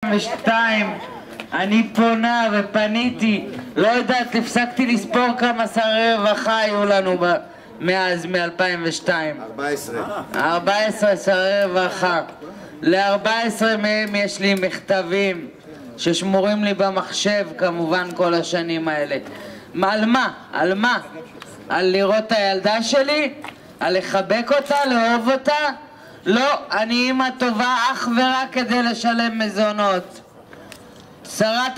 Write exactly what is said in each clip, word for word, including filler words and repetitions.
ושתיים אני פונה ופניתי, לא יודעת, הפסקתי לספור כמה שרי רווחה היו לנו ב... מאז, מ-אלפיים ושתיים. ארבע עשרה. ארבע עשרה שרי רווחה. ל-ארבע עשרה מהם יש לי מכתבים ששמורים לי במחשב כמובן כל השנים האלה. על מה? על מה? על לראות את הילדה שלי? על לחבק אותה? לאהוב אותה? לא, אני אמא טובה אך ורק כדי לשלם מזונות. שרת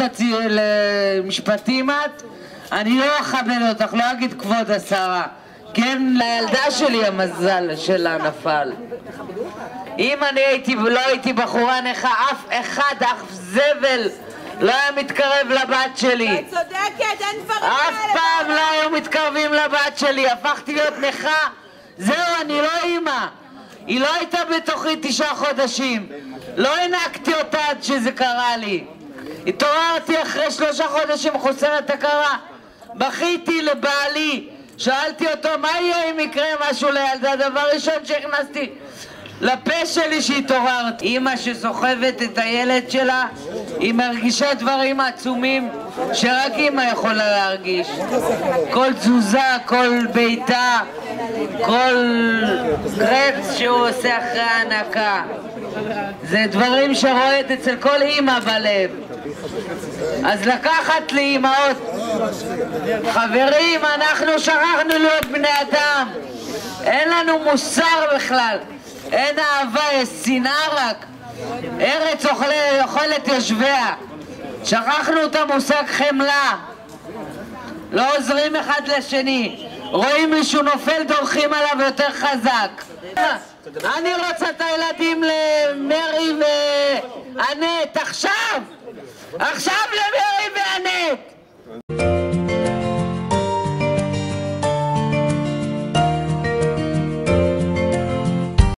המשפטים את? אני לא אכבד אותך, לא אגיד כבוד השרה. כן, לילדה שלי המזל שלה נפל. אם אני הייתי, לא הייתי בחורה נכה, אף אחד, אף זבל לא היה מתקרב לבת שלי. את צודקת, אין דברים כאלה. אף פעם לא היו מתקרבים לבת שלי, הפכתי להיות נכה. זהו, אני לא אימא. היא לא הייתה בתוכי תשעה חודשים. לא הענקתי אותה עד שזה קרה לי. התעוררתי אחרי שלושה חודשים חוסרת הכרה. בכיתי לבעלי. שאלתי אותו מה יהיה אם יקרה משהו לילדה. דבר ראשון שהכנסתי לפה שלי שהתעוררת. אמא שסוחבת את הילד שלה, היא מרגישה דברים עצומים שרק אמא יכולה להרגיש. כל תזוזה, כל ביתה, כל קרץ שהוא עושה אחרי ההנקה, זה דברים שרועד אצל כל אמא בלב. אז לקחת לי אמאות, חברים, אנחנו שכחנו להיות בני אדם, אין לנו מוסר בכלל, אין אהבה, יש שנאה רק. ארץ אוכלת יושביה, שכחנו את המושג חמלה, לא עוזרים אחד לשני, רואים מישהו נופל דורכים עליו יותר חזק. אני רוצה את הילדים למרי ואנט עכשיו, עכשיו למרי ואנט.